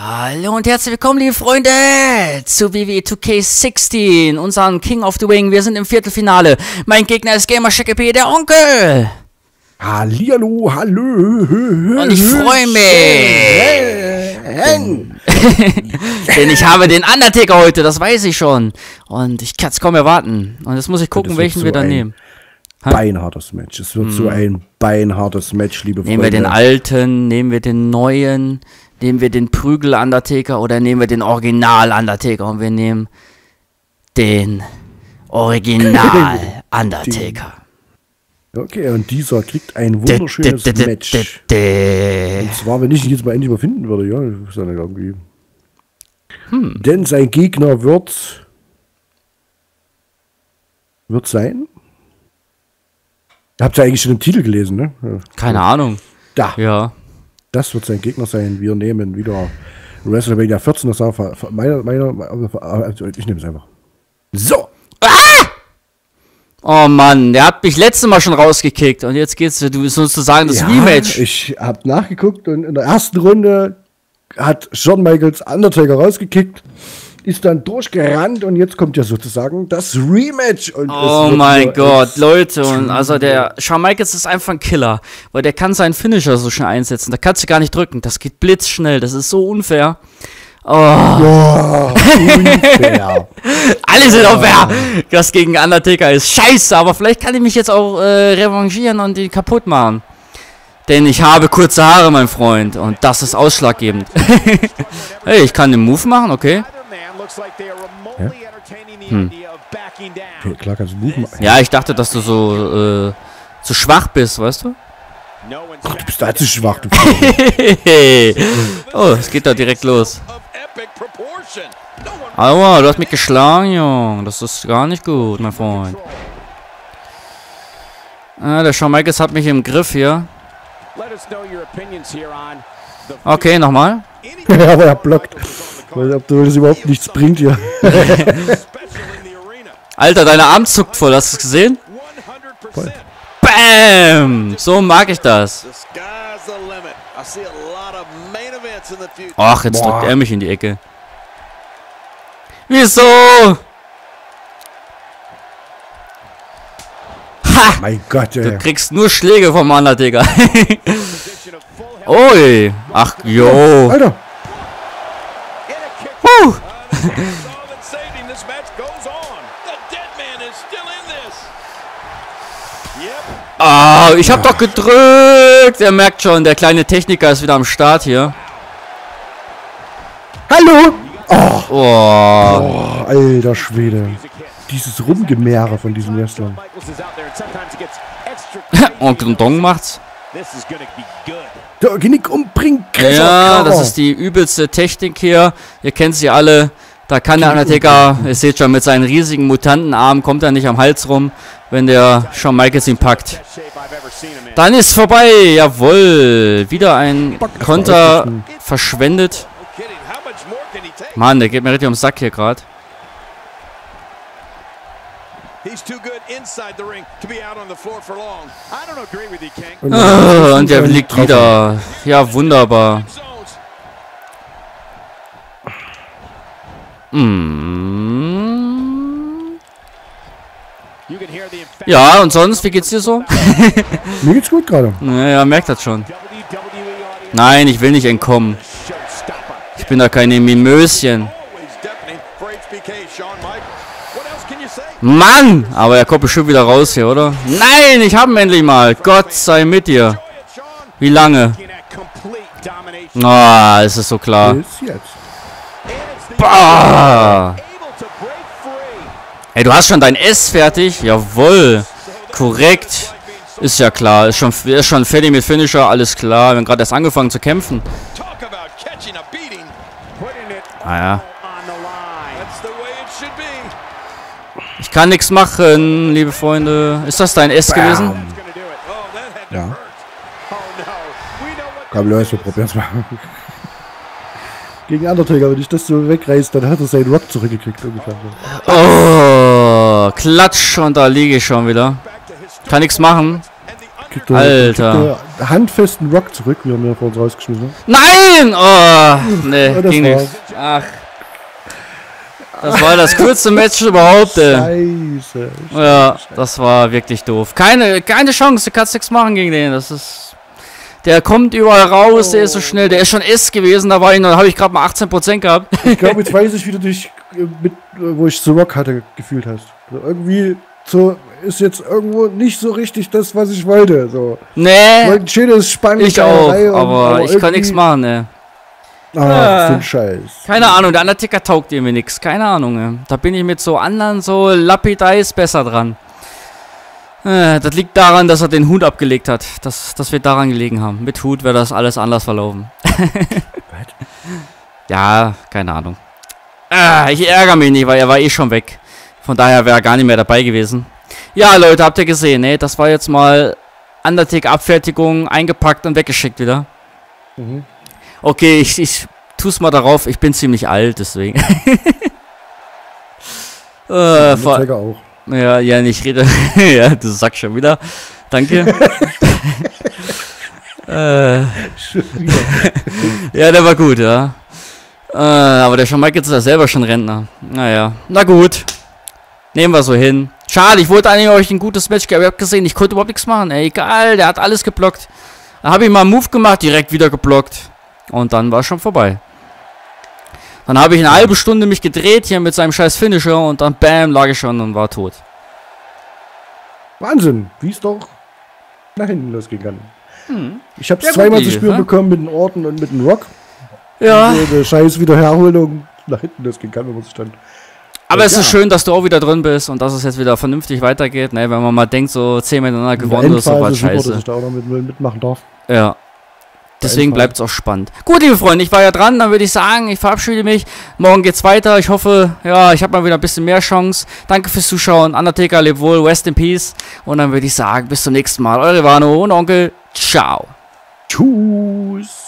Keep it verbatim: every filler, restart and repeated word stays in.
Hallo und herzlich willkommen, liebe Freunde, zu W W E zwei K sechzehn, unserem King of the Ring. Wir sind im Viertelfinale. Mein Gegner ist GamerShake, der Onkel. Hallihallo, hallo. Und ich freue mich. Denn ich habe den Undertaker heute, das weiß ich schon. Und ich kann es kaum erwarten. Und jetzt muss ich gucken, welchen so wir dann nehmen. Beinhartes Match. Es wird hm. so ein beinhartes Match, liebe Freunde. Nehmen wir den alten, nehmen wir den neuen, nehmen wir den Prügel-Undertaker oder nehmen wir den Original-Undertaker? Und wir nehmen den Original-Undertaker. Okay, und dieser kriegt ein wunderschönes Match. Und zwar, wenn ich ihn jetzt mal endlich mal finden würde, ja, ist dann irgendwie. Hm. Denn sein Gegner wird wird sein. Habt ihr eigentlich schon den Titel gelesen, ne? Keine Ahnung. Da. Ja. Das wird sein Gegner sein. Wir nehmen wieder WrestleMania vierzehn. Das war meiner, meiner, also ich nehme es einfach. So. Ah! Oh Mann, der hat mich letztes Mal schon rausgekickt und jetzt geht's, du bist sozusagen das ja, Rematch. Ich habe nachgeguckt und in der ersten Runde hat Shawn Michaels Undertaker rausgekickt, ist dann durchgerannt und jetzt kommt ja sozusagen das Rematch. Und oh mein Gott, Leute, und also der Shawn Michaels ist einfach ein Killer, weil der kann seinen Finisher so schnell einsetzen, da kannst du gar nicht drücken, das geht blitzschnell, das ist so unfair. Oh. Oh, unfair. Alle sind auch fair. Das gegen Undertaker ist scheiße, aber vielleicht kann ich mich jetzt auch äh, revanchieren und ihn kaputt machen. Denn ich habe kurze Haare, mein Freund, und das ist ausschlaggebend. Hey, ich kann den Move machen, okay? Ja? Hm. Okay, klar kannst du Move machen. Ja, ich dachte, dass du so, äh, zu schwach bist, weißt du? Ach, du bist da zu schwach, du Oh, es geht da direkt los. Aua, du hast mich geschlagen, Junge. Das ist gar nicht gut, mein Freund. Ah, der Shawn Michaels hat mich im Griff hier. Okay, nochmal. Ja, aber er blockt. Weil ob das überhaupt nichts bringt hier. Alter, deine Arm zuckt voll, hast du es gesehen? Voll. Bam! So mag ich das. Ach, jetzt Boah. drückt er mich in die Ecke. Wieso? Ha! Mein Gott, ey. Du kriegst nur Schläge vom Undertaker. Ui. Ach, jo. Alter. Huh. Ah, ich hab doch gedrückt. Er merkt schon, der kleine Techniker ist wieder am Start hier. Hallo. Oh. Oh. Oh, alter Schwede. Dieses Rumgemehre von diesen Wrestlern. Und Dong macht's. Der Genick umbringt. Ja, das ist die übelste Technik hier. Ihr kennt sie alle. Da kann der Undertaker, ihr seht schon, mit seinen riesigen Mutantenarmen kommt er nicht am Hals rum, wenn der Shawn Michaels ihn packt. Dann ist vorbei, jawohl. Wieder ein Konter verschwendet. Mann, der geht mir richtig ums Sack hier gerade. Ah, und der liegt wieder. Ja, wunderbar. Mm. Ja, und sonst, wie geht's dir so? Mir geht's gut gerade. Naja, merkt das schon. Nein, ich will nicht entkommen. Ich bin da keine Mimöschen. Mann! Aber er kommt bestimmt wieder raus hier, oder? Nein, ich hab ihn endlich mal. Gott sei mit dir. Wie lange? Ah, oh, es ist so klar. Bis jetzt. Bah! Hey, du hast schon dein S fertig? Jawohl. Korrekt. Ist ja klar. Ist schon, ist schon fertig mit Finisher. Alles klar. Wir haben gerade erst angefangen zu kämpfen. Ah ja. Ich kann nichts machen, liebe Freunde. Ist das dein S gewesen? Ja. Komm, los, wir probieren's mal. Gegen Undertaker, wenn ich das so wegreißt, dann hat er seinen Rock zurückgekriegt. Ungefähr. Oh, Klatsch, und da liege ich schon wieder. Kann nichts machen. Kriegt er, Alter. Kriegt er handfesten Rock zurück, wie er mir vor uns rausgeschmissen hat. Nein! Oh, nee, Ja, das ging war's. nicht. Ach. Das war das kürzeste Match überhaupt, ey. Scheiße. Ja, das war wirklich doof. Keine, keine Chance, du kannst nichts machen gegen den. Das ist. Der kommt überall raus, der ist so schnell. Der ist schon S gewesen, da war ich, da habe ich gerade mal achtzehn Prozent gehabt. Ich glaube, jetzt weiß ich, wie du dich, äh, mit, äh, wo ich The Rock hatte, gefühlt hast. So, irgendwie so ist jetzt irgendwo nicht so richtig das, was ich wollte. So. Nee. Ich wollte ein schönes, spannendes Ich auch, Reihe und- aber ich kann irgendwie- nichts machen, ne. Ah, so ein Scheiß. Keine Ahnung, der Undertaker taugt irgendwie nichts. Keine Ahnung, ne. Da bin ich mit so anderen, so Lapideis besser dran. Äh, das liegt daran, dass er den Hut abgelegt hat. Das, das wird daran gelegen haben. Mit Hut wäre das alles anders verlaufen. Ja, keine Ahnung. Ah, ich ärgere mich nicht, weil er war eh schon weg. Von daher wäre er gar nicht mehr dabei gewesen. Ja, Leute, habt ihr gesehen, ne? Das war jetzt mal Undertaker-Abfertigung, eingepackt und weggeschickt wieder. Mhm. Okay, ich, ich tu's mal darauf. Ich bin ziemlich alt, deswegen. äh, vor, Undertaker auch. ja, ja, ich rede. Ja, du sagst schon wieder. Danke. äh, ja, der war gut, ja. Äh, aber der Shawn Michaels ist ja selber schon Rentner. Naja, na gut. Nehmen wir so hin. Schade, ich wollte eigentlich euch ein gutes Match geben. Ihr habt gesehen, ich konnte überhaupt nichts machen. Ey, egal, der hat alles geblockt. Da habe ich mal einen Move gemacht, direkt wieder geblockt. Und dann war es schon vorbei. Dann habe ich eine halbe Stunde mich gedreht hier mit seinem scheiß Finisher und dann bam, lag ich schon und war tot. Wahnsinn, wie es doch nach hinten losgegangen. Hm. Ich habe es Ja, zweimal gut, zu spüren ne? bekommen mit den Orten und mit dem Rock. Ja. Und der Scheiß wieder herholen nach hinten losgehen kann, wenn man sich dann. Aber es ja. ist schön, dass du auch wieder drin bist und dass es jetzt wieder vernünftig weitergeht. Ne, wenn man mal denkt, so zehn miteinander gewonnen ist, so was super, dass scheiße. ich da auch noch mit, mitmachen darf. Ja. Deswegen bleibt es auch spannend. Gut, liebe Freunde, ich war ja dran, dann würde ich sagen, ich verabschiede mich. Morgen geht's weiter. Ich hoffe, ja, ich habe mal wieder ein bisschen mehr Chance. Danke fürs Zuschauen. Undertaker, lebt wohl, rest in peace. Und dann würde ich sagen, bis zum nächsten Mal. Eure Vano und Onkel. Ciao. Tschüss.